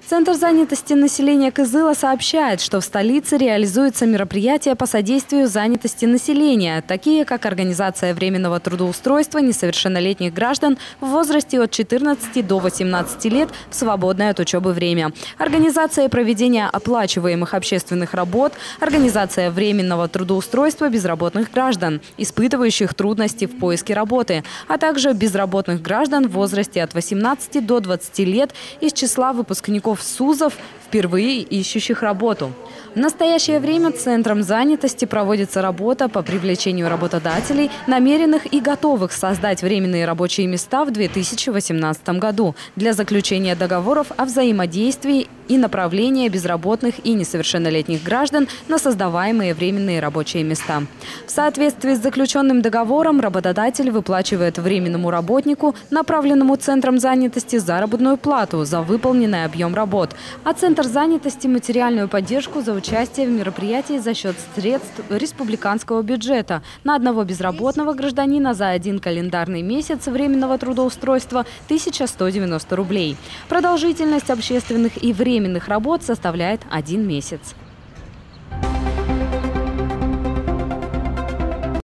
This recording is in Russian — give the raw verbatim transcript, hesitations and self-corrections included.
Центр занятости населения Кызыла сообщает, что в столице реализуются мероприятия по содействию занятости населения, такие как организация временного трудоустройства несовершеннолетних граждан в возрасте от четырнадцати до восемнадцати лет в свободное от учебы время, организация проведения оплачиваемых общественных работ, организация временного трудоустройства безработных граждан, испытывающих трудности в поиске работы, а также безработных граждан в возрасте от восемнадцати до двадцати лет из числа выпускников СУЗов, впервые ищущих работу. В настоящее время Центром занятости проводится работа по привлечению работодателей, намеренных и готовых создать временные рабочие места в две тысячи восемнадцатом году для заключения договоров о взаимодействии и направления безработных и несовершеннолетних граждан на создаваемые временные рабочие места. В соответствии с заключенным договором работодатель выплачивает временному работнику, направленному Центром занятости, заработную плату за выполненный объем работ, а Центр занятости – материальную поддержку за участие в мероприятии за счет средств республиканского бюджета на одного безработного гражданина за один календарный месяц временного трудоустройства – тысяча сто девяносто рублей. Продолжительность общественных и временных работ составляет один месяц.